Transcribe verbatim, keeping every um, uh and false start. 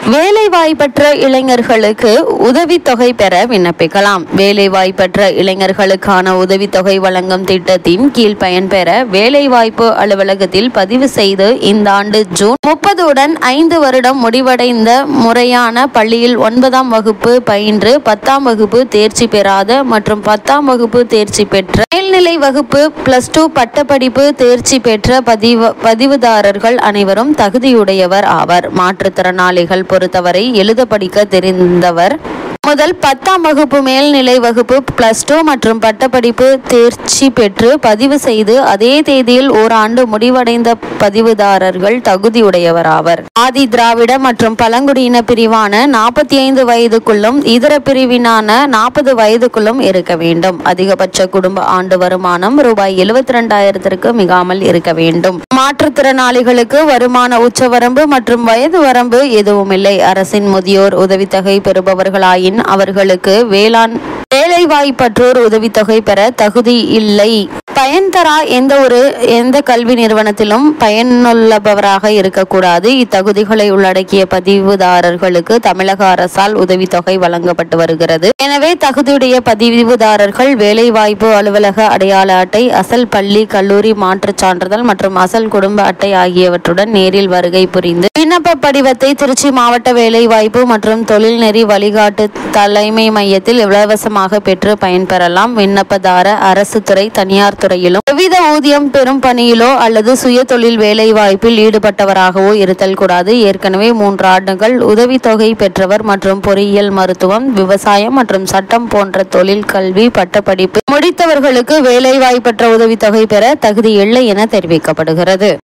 வேலைவாய்ப்பற்ற இளைஞர்களுக்கு உதவித்தொகை பெற விண்ணப்பிக்கலாம். வேலைவாய்ப்பற்ற இளைஞர்களுக்கான உதவித்தொகை வழங்கும் திட்டத்தின் கீழ் பயன்பெற வேலைவாய்ப்பு அலுவலகத்தில் பதிவு செய்து இந்த ஆண்டு ஜூன் முப்பதுடன் ஐந்து வருடம் முடிவடைந்த முறையான பள்ளியில் ஒன்பதாம் வகுப்பு பயின்று பத்தாம் வகுப்பு தேர்ச்சி பெறாத மற்றும் பத்தாம் வகுப்பு தேர்ச்சி பெற்ற மேல்நிலை வகுப்பு பிளஸ் டூ பட்டப்படிப்பு தேர்ச்சி பெற்ற பதிவு பதிவுதாரர்கள் அனைவரும் தகுதியுடையவர் ஆவர். மாற்றுத்திறனாளிகள் பொறுத்தவரை எழுத படிக்க தெரிந்தவர் முதல் பத்தாம் வகுப்பு மேல்நிலை வகுப்பு பிளஸ் டூ மற்றும் பட்டப்படிப்பு தேர்ச்சி பெற்று பதிவு செய்து அதே தேதியில் ஓராண்டு முடிவடைந்த பதிவுதாரர்கள் தகுதியுடையவராவர். ஆதி திராவிட மற்றும் பழங்குடியின பிரிவான நாற்பத்தி ஐந்து வயதுக்குள்ளும் இதர பிரிவினான நாற்பது வயதுக்குள்ளும் இருக்க வேண்டும். அதிகபட்ச குடும்ப ஆண்டு வருமானம் ரூபாய் எழுபத்தி இரண்டாயிரத்திற்கு மிகாமல் இருக்க வேண்டும். மாற்றுத்திறனாளிகளுக்கு வருமான உச்சவரம்பு மற்றும் வயது வரம்பு எதுவுமில்லை. அரசின் முதியோர் உதவித்தொகை பெறுபவர்களாயின் அவர்களுக்கு வேளாண் வேலைவாய்ப்பற்றோர் உதவித்தொகை பெற தகுதி இல்லை. பயன் தரா எந்த ஒரு எந்த கல்வி நிறுவனத்திலும் பயனுள்ளவராக இருக்கக்கூடாது. இத்தகுதிகளை உள்ளடக்கிய பதிவுதாரர்களுக்கு தமிழக அரசால் உதவித்தொகை வழங்கப்பட்டு வருகிறது. எனவே தகுதியுடைய பதிவுதாரர்கள் வேலைவாய்ப்பு அலுவலக அடையாள அட்டை, அசல் பள்ளி கல்லூரி மாற்றுச் சான்றிதழ் மற்றும் அசல் குடும்ப அட்டை ஆகியவற்றுடன் நேரில் வருகை புரிந்து விண்ணப்ப படிவத்தை திருச்சி மாவட்ட வேலைவாய்ப்பு மற்றும் தொழில்நெறி வழிகாட்டு தலைமை மையத்தில் இலவசமாக பெற்று பயன்பெறலாம். விண்ணப்பதார அரசு துறை, தனியார் துறையிலும் எவ்வித ஊதியம் பெறும் பணியிலோ அல்லது சுய தொழில் வேலை வாய்ப்பில் ஈடுபட்டவராகவோ இருத்தல் கூடாது. ஏற்கனவே மூன்று ஆண்டுகள் உதவித்தொகை பெற்றவர் மற்றும் பொறியியல், மருத்துவம், விவசாயம் மற்றும் சட்டம் போன்ற தொழில் கல்வி பட்டப்படிப்பு முடித்தவர்களுக்கு வேலைவாய்ப்பற்ற உதவித்தொகை பெற தகுதி இல்லை என தெரிவிக்கப்படுகிறது.